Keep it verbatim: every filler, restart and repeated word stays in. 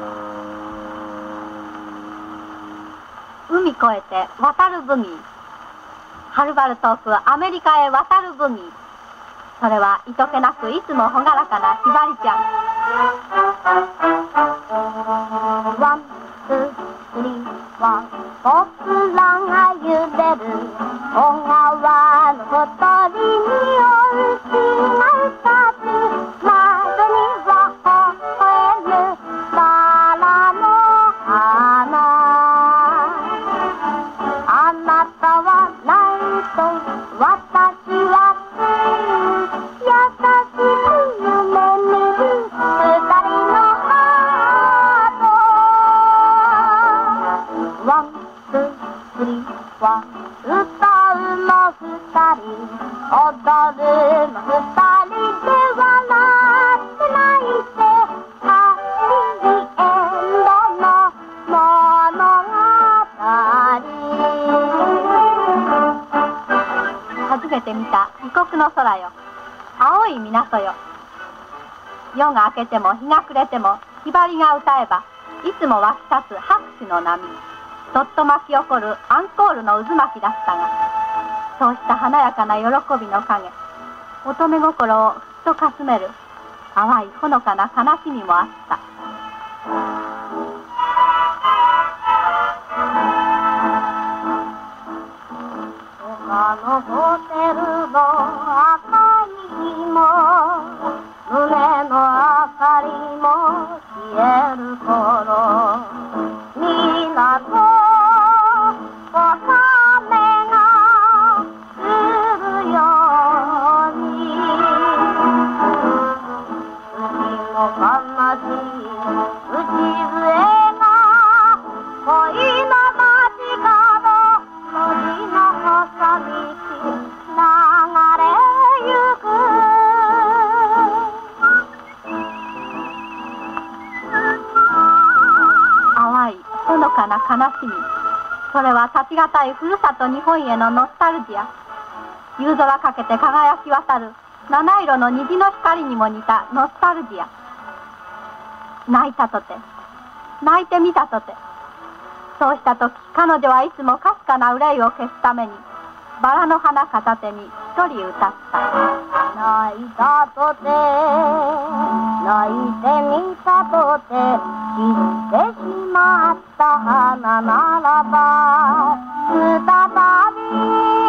海越えて渡るブギー、はるばる遠くアメリカへ渡るブギー、それはいとけなくいつも朗らかなひばりちゃん。ワン、ツー、スリー、ワン、僕らが揺れる小川のほとりにおうちがふたつ、窓には微笑むバラの花。あなたはないと私はつい優しく夢見る二人のハート。ワン、ツー、スリー、ワン、歌うの二人、踊るの二人で笑って泣いて、ハッピーエンドの物語。初めて見た異国の空よ、青い港よ。夜が明けても日が暮れてもひばりが歌えば、いつも湧き立つ拍手の波、そっと巻き起こるアンコールの渦巻きだったが、そうした華やかな喜びの影、乙女心をふっとかすめる淡いほのかな悲しみもあった。あのホテルの赤い日も胸の明かりも消える頃、港小雨が降るように、月の悲しい口笛が恋の街角路地の細道流れゆく。淡いほのかな悲しみ、それは立ちがたいふるさと日本へのノスタルジア。夕空かけて輝き渡る七色の虹の光にも似たノスタルジア。泣いたとて、泣いてみたとて、そうした時彼女はいつもかすかな憂いを消すためにバラの花片手に一人歌った。泣いたとて、泣いてみたとて、散ってしまった花ならば再び